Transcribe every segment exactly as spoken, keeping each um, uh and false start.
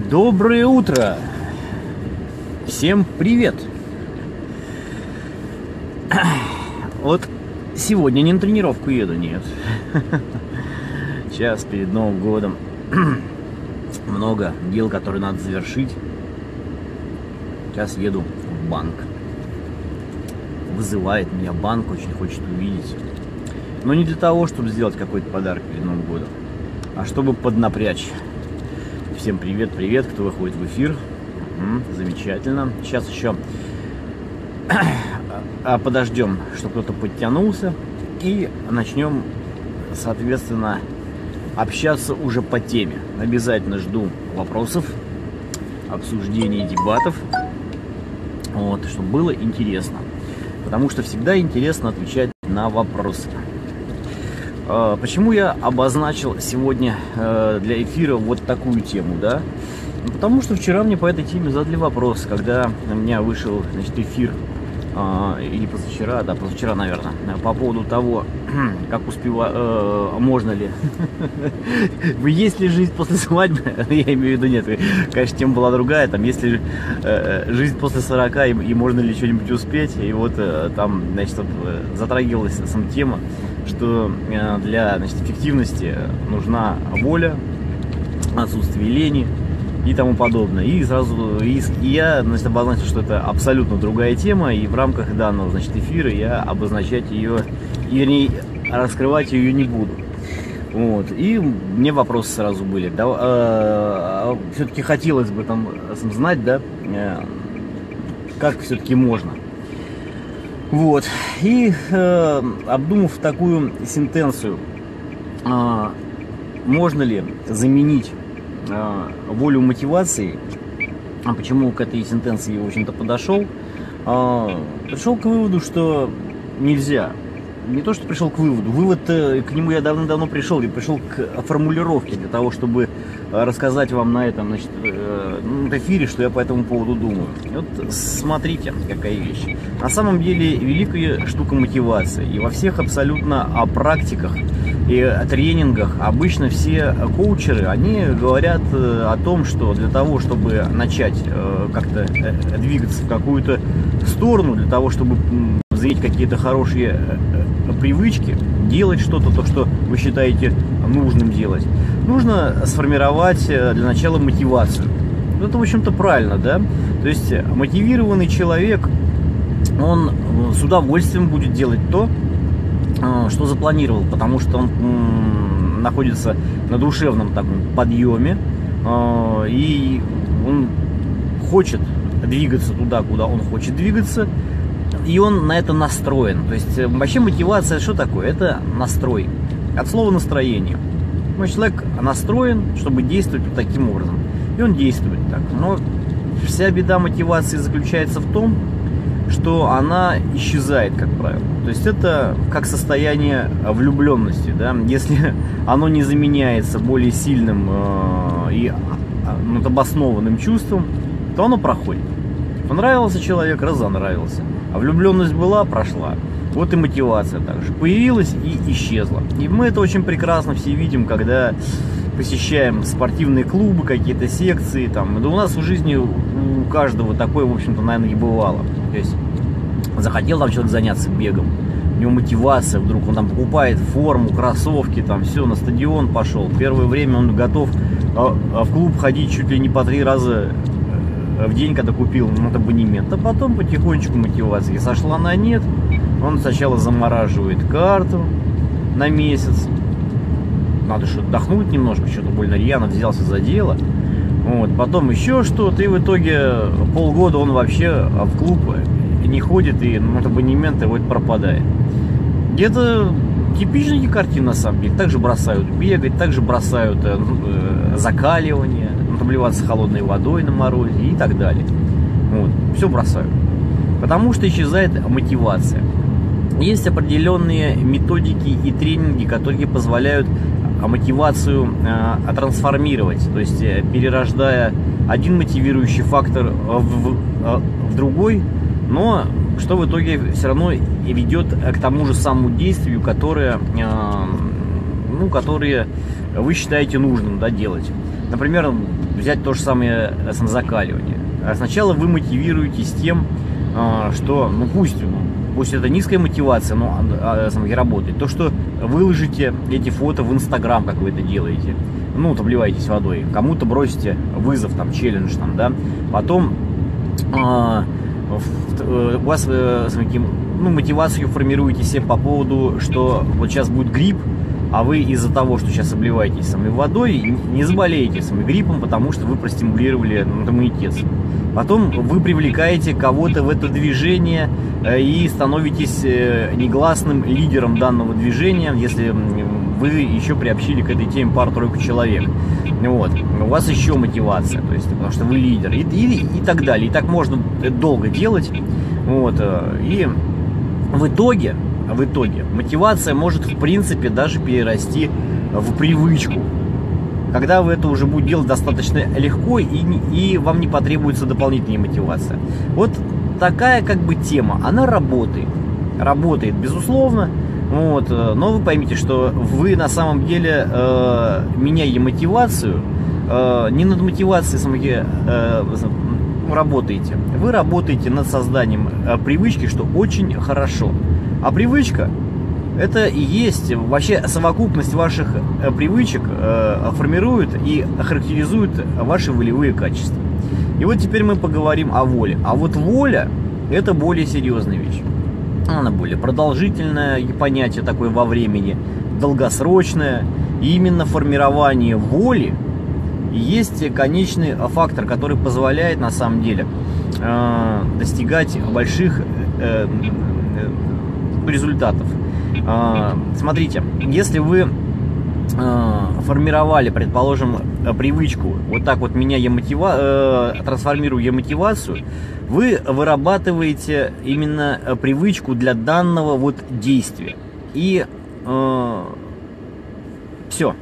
Доброе утро! Всем привет! Вот сегодня не на тренировку еду, нет. Сейчас перед Новым годом много дел, которые надо завершить. Сейчас еду в банк. Вызывает меня банк, очень хочет увидеть. Но не для того, чтобы сделать какой-то подарок перед Новым годом, а чтобы поднапрячь. Всем привет, привет, кто выходит в эфир. Угу, замечательно. Сейчас еще подождем, чтобы кто-то подтянулся. И начнем, соответственно, общаться уже по теме. Обязательно жду вопросов, обсуждений, дебатов. Вот, чтобы было интересно. Потому что всегда интересно отвечать на вопросы. Почему я обозначил сегодня для эфира вот такую тему, да? Потому что вчера мне по этой теме задали вопрос, когда у меня вышел, значит, эфир, или позавчера, да, позавчера, наверное, по поводу того, как успеваю, э, можно ли, есть ли жизнь после свадьбы, я имею в виду, нет, конечно, тема была другая, там, есть ли э, жизнь после сорока, и, и можно ли что-нибудь успеть, и вот э, там, значит, затрагивалась сама тема, что э, для, значит, эффективности нужна воля, отсутствие лени и тому подобное. И сразу и, и я, значит, обозначил, что это абсолютно другая тема, и в рамках данного, значит, эфира я обозначать ее, вернее, раскрывать ее не буду. Вот. И мне вопросы сразу были. Да, э, все-таки хотелось бы там знать, да, э, как все-таки можно. Вот. И э, обдумав такую сентенцию, э, можно ли заменить волю мотивации, а почему к этой сентенции, в общем-то, подошел, пришел к выводу, что нельзя. Не то, что пришел к выводу, вывод, к нему я давно-давно пришел, и пришел к формулировке для того, чтобы рассказать вам на этом, значит, эфире, что я по этому поводу думаю. Вот смотрите, какая вещь. На самом деле великая штука мотивация, и во всех абсолютно практиках и тренингах обычно все коучеры, они говорят о том, что для того, чтобы начать как-то двигаться в какую-то сторону, для того, чтобы завести какие-то хорошие привычки, делать что-то, то, что вы считаете нужным делать, нужно сформировать для начала мотивацию. Это, в общем-то, правильно, да? То есть мотивированный человек, он с удовольствием будет делать то, что запланировал, потому что он м, находится на душевном таком подъеме, э, и он хочет двигаться туда, куда он хочет двигаться, и он на это настроен. То есть вообще мотивация что такое? Это настрой. От слова настроение. Ну, человек настроен, чтобы действовать вот таким образом, и он действует так. Но вся беда мотивации заключается в том, что она исчезает, как правило. То есть это как состояние влюбленности, да? Если оно не заменяется более сильным э, и ну, обоснованным чувством, то оно проходит. Понравился человек, разонравился. А влюбленность была, прошла. Вот и мотивация также появилась и исчезла. И мы это очень прекрасно все видим, когда посещаем спортивные клубы, какие-то секции. Там. Да у нас в жизни у каждого такое, в общем-то, наверное, и бывало. То есть захотел там человек заняться бегом, у него мотивация, вдруг он там покупает форму, кроссовки, там все, на стадион пошел. Первое время он готов в клуб ходить чуть ли не по три раза в день, когда купил ну, абонемент. А потом потихонечку мотивация сошла на нет. Он сначала замораживает карту на месяц. Надо же отдохнуть немножко, что-то больно рьяно взялся за дело. Вот, потом еще что-то, и в итоге полгода он вообще в клуб не ходит, и ну, абонементы вот пропадает. Где-то типичная картина на самом деле. Также бросают бегать, также бросают э, закаливание, обливаться холодной водой на морозе и так далее. Вот, все бросают. Потому что исчезает мотивация. Есть определенные методики и тренинги, которые позволяют мотивацию э, трансформировать, то есть э, перерождая один мотивирующий фактор в, в, в другой, но что в итоге все равно и ведет к тому же самому действию, которое, э, ну, которое вы считаете нужным, да, делать. Например, взять то же самое самозакаливание. Сначала вы мотивируетесь тем, что, ну пусть, пусть это низкая мотивация, но она работает. То, что выложите эти фото в Инстаграм, как вы это делаете, ну, вот обливаетесь водой, кому-то бросите вызов, там, челлендж, там, да, потом э, у вас э, ну, мотивацию формируете себе по поводу, что вот сейчас будет грипп, а вы из-за того, что сейчас обливаетесь самой водой, не заболеете самим гриппом, потому что вы простимулировали ну, иммунитет. Потом вы привлекаете кого-то в это движение и становитесь негласным лидером данного движения, если вы еще приобщили к этой теме пару-тройку человек. Вот. У вас еще мотивация, то есть, потому что вы лидер. И, и, и так далее. И так можно долго делать. Вот. И в итоге, в итоге мотивация может в принципе даже перерасти в привычку. Когда вы это уже будете делать достаточно легко, и, и вам не потребуется дополнительная мотивация. Вот такая как бы тема, она работает. Работает, безусловно. Вот, но вы поймите, что вы на самом деле, э, меняя мотивацию, э, не над мотивацией самой, э, работаете. Вы работаете над созданием э, привычки, что очень хорошо. А привычка — это и есть вообще совокупность ваших э, привычек, э, формирует и характеризует ваши волевые качества. И вот теперь мы поговорим о воле. А вот воля — это более серьезная вещь. Она более продолжительное понятие такое во времени, долгосрочное. И именно формирование воли есть конечный фактор, который позволяет на самом деле э, достигать больших э, результатов. Э, смотрите, если вы э, формировали, предположим, привычку, вот так вот меняя мотива... э, трансформируя мотивацию, вы вырабатываете именно привычку для данного вот действия. И э, все.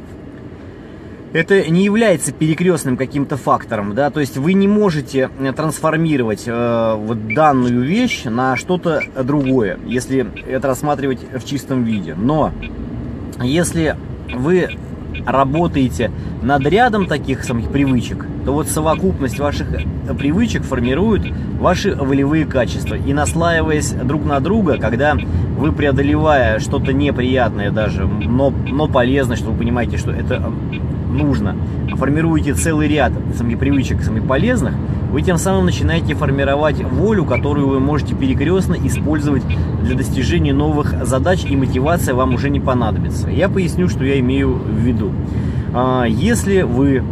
Это не является перекрестным каким-то фактором, да, то есть вы не можете трансформировать э, вот данную вещь на что-то другое, если это рассматривать в чистом виде. Но если вы работаете над рядом таких самых привычек, то вот совокупность ваших привычек формирует ваши волевые качества. И наслаиваясь друг на друга, когда вы, преодолевая что-то неприятное даже, но, но полезное, что вы понимаете, что это нужно, формируете целый ряд самих привычек, самых полезных, вы тем самым начинаете формировать волю, которую вы можете перекрестно использовать для достижения новых задач, и мотивация вам уже не понадобится. Я поясню, что я имею в виду. Если вы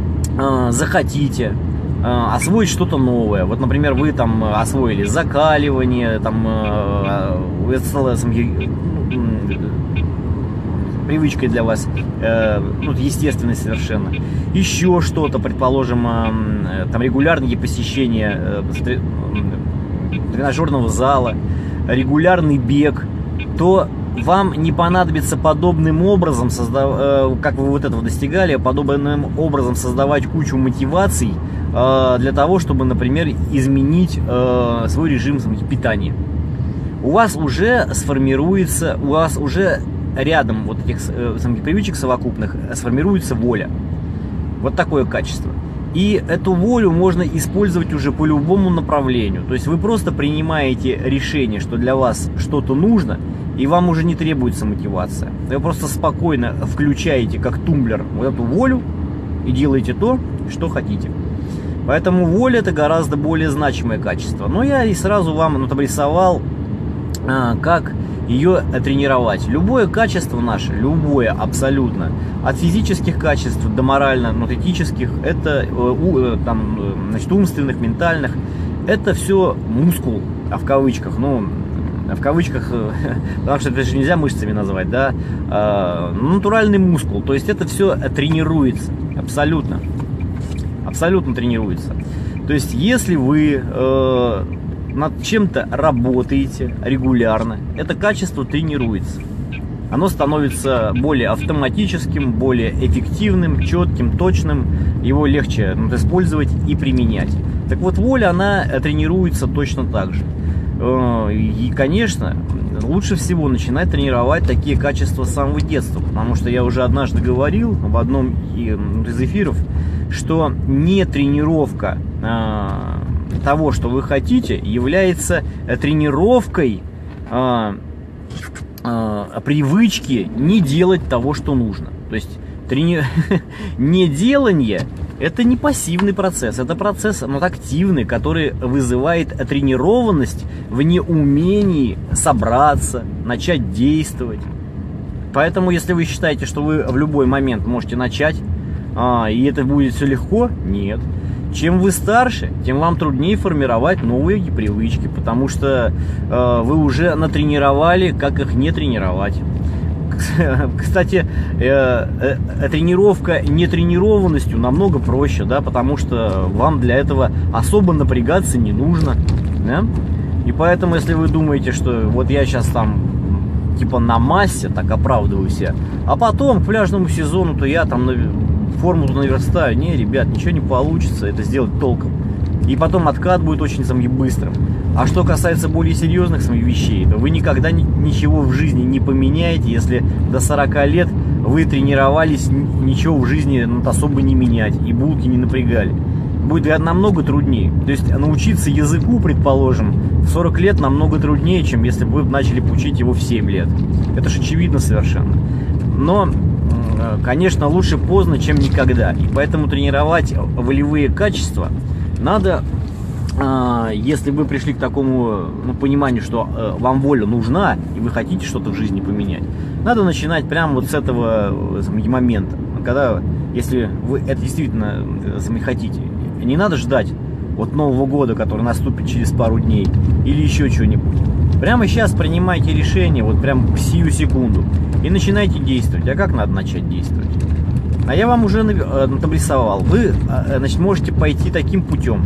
захотите освоить что-то новое, вот, например, вы там освоили закаливание, там, это стало привычкой для вас, ну, естественной совершенно, еще что-то, предположим, там регулярные посещения тренажерного зала, регулярный бег, то вам не понадобится подобным образом, создав... как вы вот этого достигали, подобным образом создавать кучу мотиваций для того, чтобы, например, изменить свой режим питания. У вас уже сформируется, у вас уже рядом вот этих самих привычек совокупных сформируется воля. Вот такое качество. И эту волю можно использовать уже по любому направлению. То есть вы просто принимаете решение, что для вас что-то нужно, и вам уже не требуется мотивация. Вы просто спокойно включаете, как тумблер, вот эту волю и делаете то, что хотите. Поэтому воля — это гораздо более значимое качество. Но я и сразу вам ну, обрисовал, а, как ее тренировать. Любое качество наше, любое абсолютно, от физических качеств до морально-этических, это э, там, значит, умственных, ментальных, это все мускул, а в кавычках, ну, в кавычках, потому что это же нельзя мышцами назвать, да, э, натуральный мускул, то есть это все тренируется, абсолютно, абсолютно тренируется. То есть если вы э, над чем-то работаете регулярно, это качество тренируется. Оно становится более автоматическим, более эффективным, четким, точным. Его легче ну, использовать и применять. Так вот, воля, она тренируется точно так же. И, конечно, лучше всего начинать тренировать такие качества с самого детства. Потому что я уже однажды говорил в одном из эфиров, что не тренировка э, того, что вы хотите, является тренировкой э, э, привычки не делать того, что нужно. То есть трени... неделание — это не пассивный процесс, это процесс, но активный, который вызывает тренированность в неумении собраться, начать действовать. Поэтому, если вы считаете, что вы в любой момент можете начать, а, и это будет все легко, нет. Чем вы старше, тем вам труднее формировать новые привычки, потому что э, вы уже натренировали, как их не тренировать. Кстати, э, э, тренировка нетренированностью намного проще, да, потому что вам для этого особо напрягаться не нужно, да? И поэтому, если вы думаете, что вот я сейчас там типа на массе, так оправдываю себя, а потом к пляжному сезону, то я там форму наверстаю. Не, ребят, ничего не получится это сделать толком. И потом откат будет очень самым быстрым. А что касается более серьезных самих вещей, то вы никогда ни, ничего в жизни не поменяете, если до сорока лет вы тренировались, ничего в жизни ну, особо не менять и булки не напрягали. Будет намного труднее. То есть научиться языку, предположим, в сорок лет намного труднее, чем если бы вы начали учить его в семь лет. Это же очевидно совершенно. Но, конечно, лучше поздно, чем никогда. И поэтому тренировать волевые качества надо, если вы пришли к такому ну, пониманию, что вам воля нужна, и вы хотите что-то в жизни поменять, надо начинать прямо вот с этого момента. Когда, если вы это действительно хотите, не надо ждать вот Нового года, который наступит через пару дней, или еще что-нибудь. Прямо сейчас принимайте решение, вот прям в сию секунду, и начинайте действовать. А как надо начать действовать? А я вам уже нарисовал. Вы, значит, можете пойти таким путем,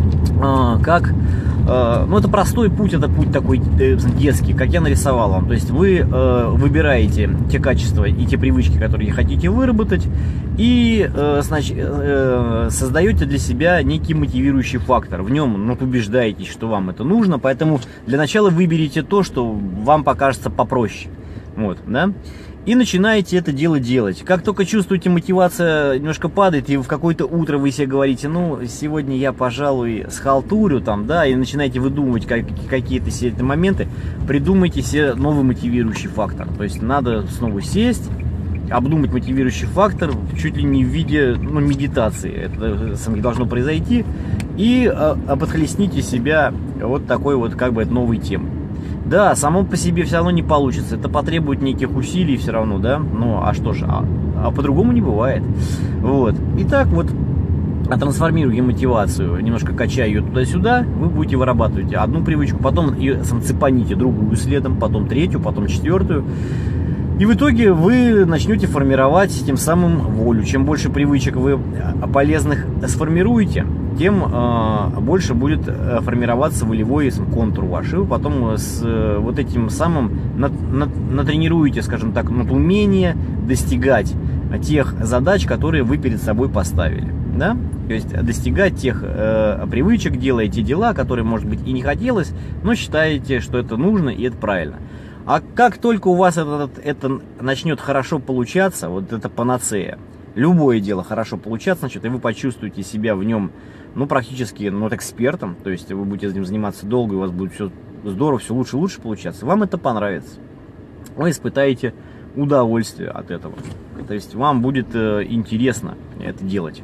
как, ну это простой путь, это путь такой детский, как я нарисовал вам. То есть вы выбираете те качества и те привычки, которые хотите выработать, и значит, создаете для себя некий мотивирующий фактор. В нем ну, убеждаетесь, что вам это нужно, поэтому для начала выберите то, что вам покажется попроще. Вот, да? И начинаете это дело делать. Как только чувствуете, мотивация немножко падает, и в какое-то утро вы себе говорите, ну, сегодня я, пожалуй, схалтурю, там, да, и начинаете выдумывать как, какие-то себе моменты, придумайте себе новый мотивирующий фактор. То есть надо снова сесть, обдумать мотивирующий фактор чуть ли не в виде ну, медитации. Это самое должно произойти. И а, подхлестните себя вот такой вот как бы новой темой. Да, само по себе все равно не получится. Это потребует неких усилий все равно, да. Ну, а что же, а, а по-другому не бывает. Вот. Итак, вот, трансформируя мотивацию, немножко качая ее туда-сюда, вы будете вырабатывать одну привычку, потом ее сам цепаните другую следом, потом третью, потом четвертую. И в итоге вы начнете формировать тем самым волю. Чем больше привычек вы полезных сформируете, тем э, больше будет формироваться волевой контур ваш. И вы потом с э, вот этим самым нат, нат, натренируете, скажем так, над умение достигать тех задач, которые вы перед собой поставили. Да? То есть достигать тех э, привычек, делая те дела, которые, может быть, и не хотелось, но считаете, что это нужно и это правильно. А как только у вас это, это начнет хорошо получаться, вот это панацея, любое дело хорошо получаться, значит, и вы почувствуете себя в нем, ну, практически, ну, вот экспертом, то есть вы будете этим заниматься долго, и у вас будет все здорово, все лучше и лучше получаться, вам это понравится. Вы испытаете удовольствие от этого. То есть вам будет э, интересно это делать.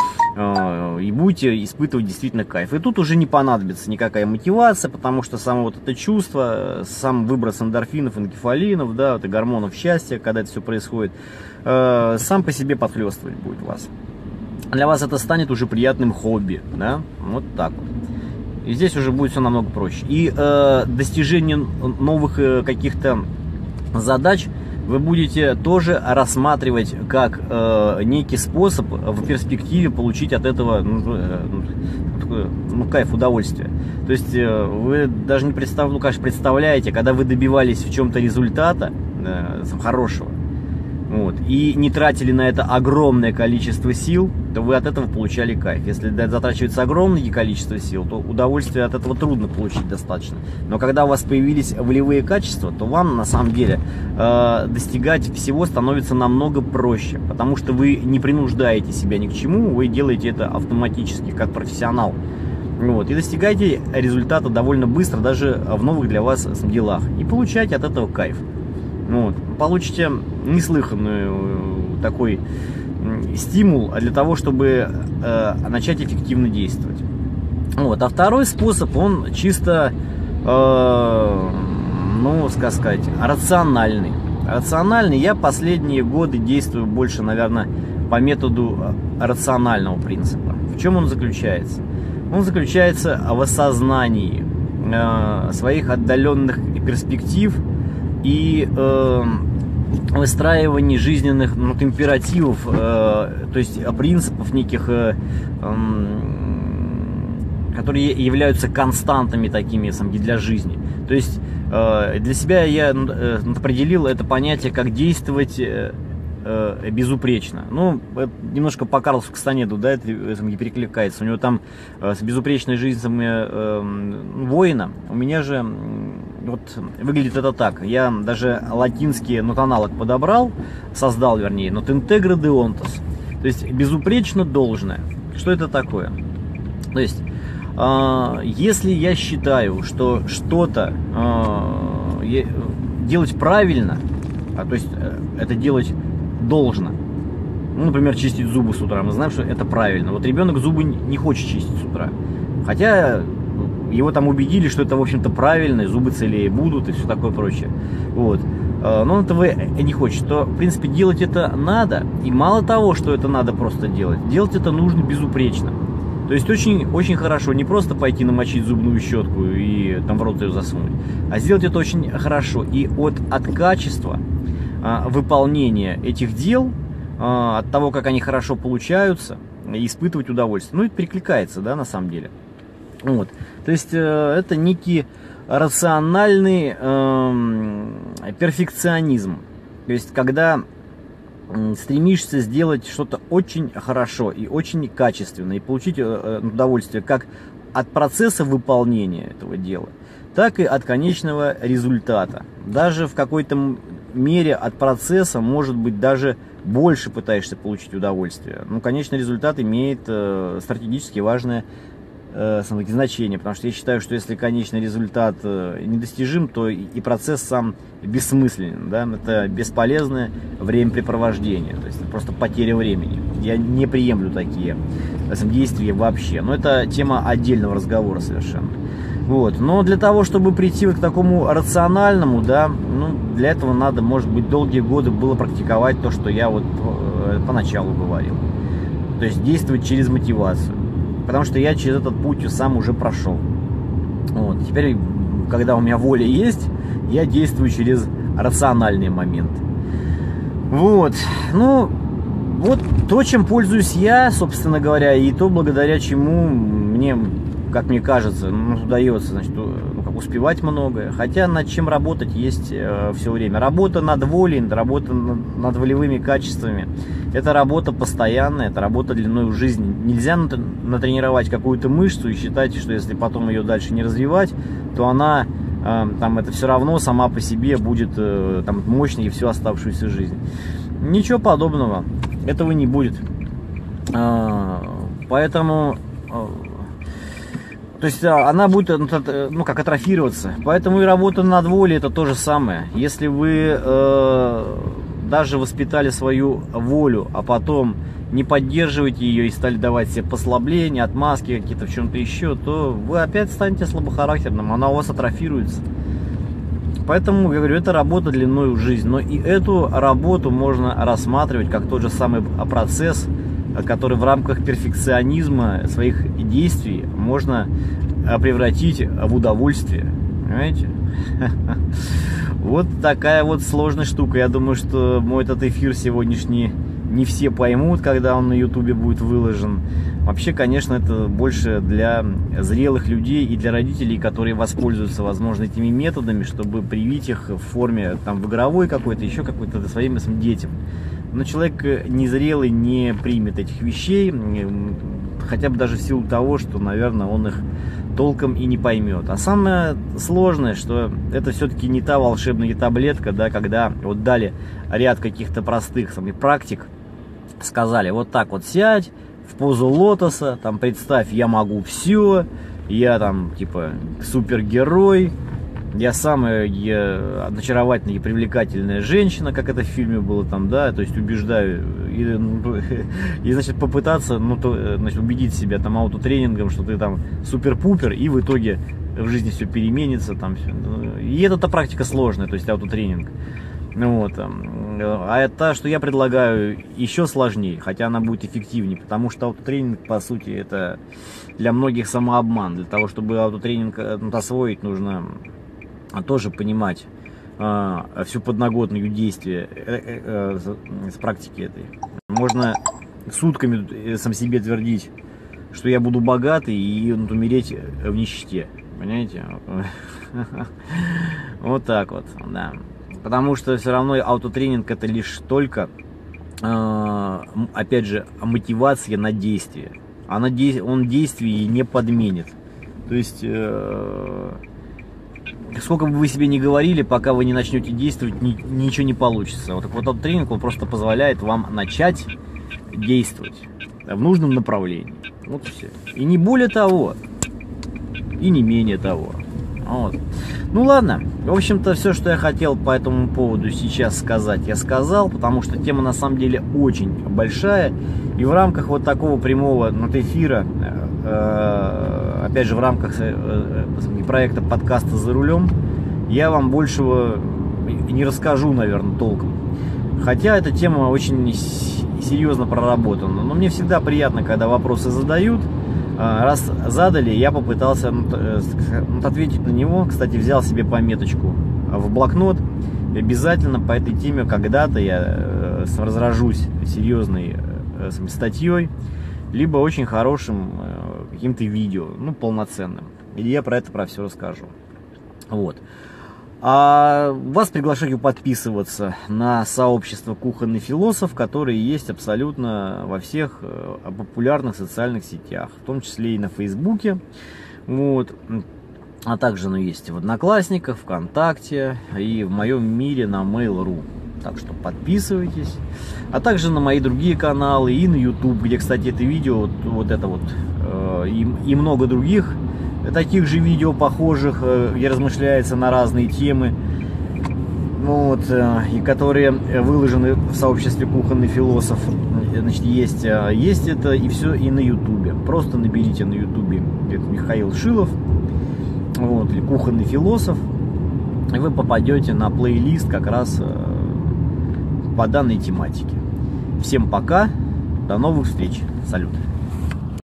И будете испытывать действительно кайф. И тут уже не понадобится никакая мотивация, потому что само вот это чувство, сам выброс эндорфинов, энкефалинов, да, вот и гормонов счастья, когда это все происходит, сам по себе подхлестывать будет вас. Для вас это станет уже приятным хобби, да, вот так вот. И здесь уже будет все намного проще. И э, достижение новых э, каких-то задач вы будете тоже рассматривать как э, некий способ в перспективе получить от этого ну, э, такое, ну, кайф, удовольствие. То есть э, вы даже не представ, ну, конечно, представляете, когда вы добивались в чем-то результата э, хорошего, вот, и не тратили на это огромное количество сил, то вы от этого получали кайф. Если затрачивается огромное количество сил, то удовольствие от этого трудно получить достаточно. Но когда у вас появились волевые качества, то вам на самом деле э, достигать всего становится намного проще, потому что вы не принуждаете себя ни к чему, вы делаете это автоматически, как профессионал. Вот, и достигаете результата довольно быстро, даже в новых для вас делах, и получаете от этого кайф. Вот, получите неслыханный такой стимул для того, чтобы э, начать эффективно действовать. Вот, а второй способ, он чисто, э, ну, как сказать, рациональный. Рациональный. Я последние годы действую больше, наверное, по методу рационального принципа. В чем он заключается? Он заключается в осознании э, своих отдаленных перспектив и э, выстраивании жизненных, ну, императивов, э, то есть принципов неких, э, э, которые являются константами такими для жизни. То есть э, для себя я э, определил это понятие, как действовать э, э, безупречно. Ну, немножко по Карлсу Кастанеду, да, это, это не перекликается. У него там э, с безупречной жизнью э, воина. У меня же вот выглядит это так. Я даже латинский нотаналог подобрал, создал, вернее, not integro deontos. То есть безупречно должное. Что это такое? То есть, э, если я считаю, что что-то э, делать правильно, а, то есть э, это делать должно. Ну, например, чистить зубы с утра. Мы знаем, что это правильно. Вот ребенок зубы не хочет чистить с утра. Хотя его там убедили, что это, в общем-то, правильно, и зубы целее будут, и все такое прочее. Вот. Но он этого не хочет. То, в принципе, делать это надо. И мало того, что это надо просто делать, делать это нужно безупречно. То есть очень, очень хорошо не просто пойти намочить зубную щетку и там в рот ее засунуть, а сделать это очень хорошо. И от, от качества а, выполнения этих дел, а, от того, как они хорошо получаются, испытывать удовольствие. Ну, это перекликается, да, на самом деле. Вот. То есть э, это некий рациональный э, перфекционизм. То есть когда э, стремишься сделать что-то очень хорошо и очень качественно, и получить э, удовольствие как от процесса выполнения этого дела, так и от конечного результата. Даже в какой-то мере от процесса, может быть, даже больше пытаешься получить удовольствие. Но конечный результат имеет э, стратегически важное значение, потому что я считаю, что если конечный результат недостижим, то и процесс сам бессмысленен, да? Это бесполезное времяпрепровождение, то есть просто потеря времени. Я не приемлю такие действия вообще, но это тема отдельного разговора совершенно. Вот. Но для того, чтобы прийти к такому рациональному, да, ну, для этого надо, может быть, долгие годы было практиковать то, что я вот поначалу говорил, то есть действовать через мотивацию. Потому что я через этот путь сам уже прошел. Вот. Теперь, когда у меня воля есть, я действую через рациональные моменты. Вот. Ну, вот то, чем пользуюсь я, собственно говоря, и то, благодаря чему мне, как мне кажется, ну, удается, значит, ну, как успевать многое. Хотя над чем работать есть э, все время. Работа над волей, работа над, над волевыми качествами. Это работа постоянная, это работа длиной в жизни. Нельзя натренировать какую-то мышцу и считать, что если потом ее дальше не развивать, то она, э, там, это все равно сама по себе будет э, там, мощной и всю оставшуюся жизнь. Ничего подобного. Этого не будет. Э, поэтому... Э, То есть она будет, ну, как атрофироваться. Поэтому и работа над волей это то же самое. Если вы э, даже воспитали свою волю, а потом не поддерживаете ее и стали давать себе послабления, отмазки какие-то в чем-то еще, то вы опять станете слабохарактерным, она у вас атрофируется. Поэтому, я говорю, это работа длиной в жизнь. Но и эту работу можно рассматривать как тот же самый процесс, который в рамках перфекционизма своих действий можно превратить в удовольствие. Понимаете? Вот такая вот сложная штука. Я думаю, что мой этот эфир сегодняшний не все поймут, когда он на ютубе будет выложен. Вообще, конечно, это больше для зрелых людей и для родителей, которые воспользуются, возможно, этими методами, чтобы привить их в форме, там, в игровой какой-то, еще какой-то своим детям. Но человек незрелый не примет этих вещей, хотя бы даже в силу того, что, наверное, он их толком и не поймет. А самое сложное, что это все-таки не та волшебная таблетка, да, когда вот дали ряд каких-то простых самых практик, сказали, вот так вот сядь в позу лотоса, там представь, я могу все, я там типа супергерой, я самая я, очаровательная и привлекательная женщина, как это в фильме было там, да, то есть убеждаю и, и значит попытаться, ну, то, значит, убедить себя там аутотренингом, что ты там супер-пупер, и в итоге в жизни все переменится там все. И эта практика сложная, то есть аутотренинг. Ну, вот, а это, что я предлагаю, еще сложнее, хотя она будет эффективнее, потому что аутотренинг, по сути, это для многих самообман. Для того, чтобы аутотренинг освоить, нужно тоже понимать а, всю подноготную действия э, э, э, с практики этой. Можно сутками сам себе твердить, что я буду богатый и ну, умереть в нищете. Понимаете? Вот так вот, да. Потому что все равно аутотренинг это лишь только, э, опять же, мотивация на действие. Она, он действие не подменит. То есть, э, сколько бы вы себе ни говорили, пока вы не начнете действовать, ни, ничего не получится. Вот, вот аутотренинг, он просто позволяет вам начать действовать в нужном направлении. Вот и все. И не более того, и не менее того. Вот. Ну ладно, в общем-то все, что я хотел по этому поводу сейчас сказать, я сказал, потому что тема на самом деле очень большая, и в рамках вот такого прямого ну, эфира, э, опять же в рамках э, проекта подкаста «За рулем», я вам большего не расскажу, наверное, толком. Хотя эта тема очень серьезно проработана, но мне всегда приятно, когда вопросы задают. Раз задали, я попытался ответить на него. Кстати, взял себе пометочку в блокнот. Обязательно по этой теме когда-то я разражусь серьезной статьей, либо очень хорошим каким-то видео, ну, полноценным. И я про это, про все расскажу. Вот. А вас приглашаю подписываться на сообщество «Кухонный философ», которые есть абсолютно во всех популярных социальных сетях, в том числе и на Фейсбуке. Вот. А также оно есть в Одноклассниках, ВКонтакте и в моем мире на мейл точка ру. Так что подписывайтесь. А также на мои другие каналы и на YouTube, где, кстати, это видео, вот, вот это вот, э, и, и много других таких же видео похожих, где размышляется на разные темы, вот, и которые выложены в сообществе «Кухонный философ». Значит, есть, есть это и все и на ютубе. Просто наберите на ютубе Михаил Шилов, вот, или «Кухонный философ», и вы попадете на плейлист как раз по данной тематике. Всем пока, до новых встреч, салют.